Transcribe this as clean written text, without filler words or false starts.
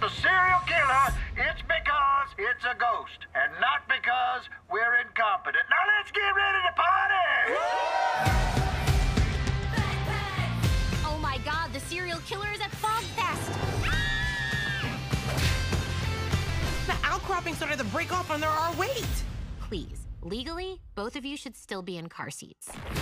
the serial killer, it's because it's a ghost, and not because we're incompetent. Now let's get ready to party! Oh my god, the serial killer is at Fog Fest! The outcropping started to break off under our weight. Please, legally, both of you should still be in car seats.